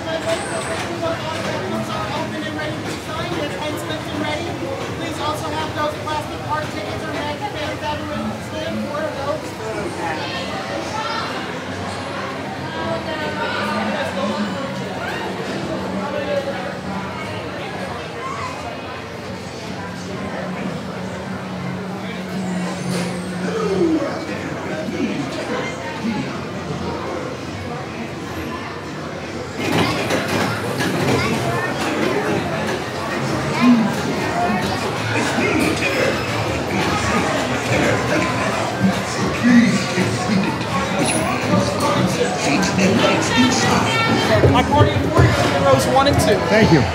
Please also have those plastic card tickets or magic bands that are in the stand for those. My party of 4 rows 1 and 2. Thank you.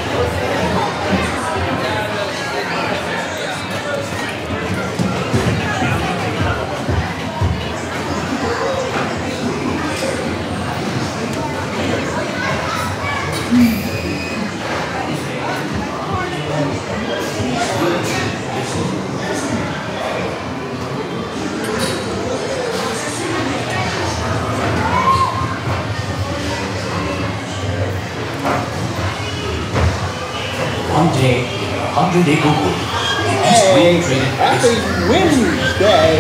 One day, Hundred-Acre Wood. Happy Wednesday!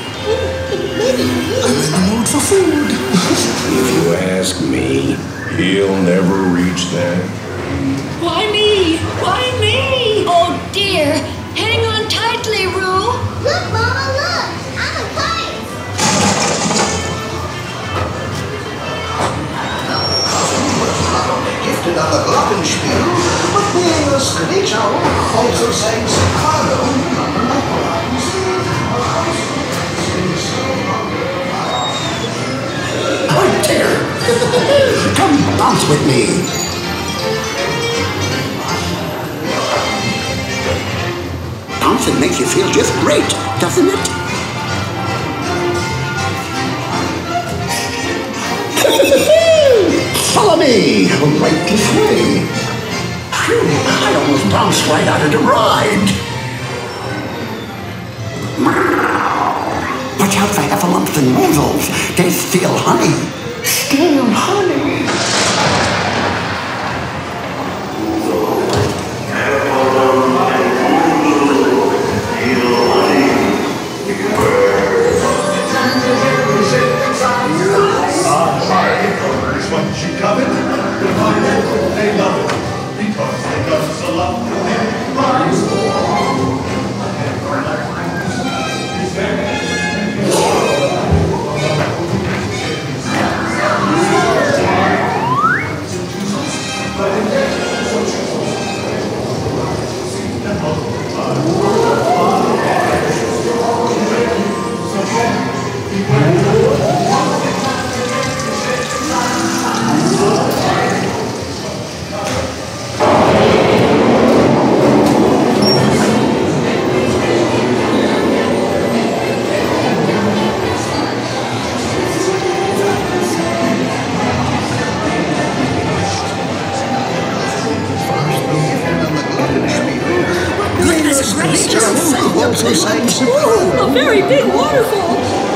I'm in the mood for food. If you ask me, he'll never reach that. Why me? Why me? Oh dear! Hang on tightly, Roo. Look, Mama, look! I'm a kite! Gifted on the Glockenspiel, but being a screech owl also sings Carlo. Oh dear! Come bounce with me! Bouncing makes you feel just great, doesn't it? Follow me! Right this way! Phew, I almost bounced right out of the ride! Watch out for Heffalumps and Woozles! They steal honey! Steal honey! What you covet, the people, they love it, because they love so lot and rise. Ooh, a very big waterfall.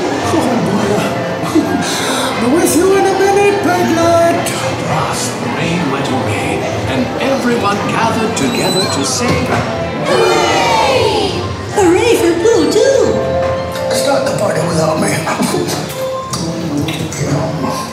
With you in a minute, Piglet! Last the rain went away, and everyone gathered together to sing. Hooray! Hooray for Pooh, too. Start the party without me.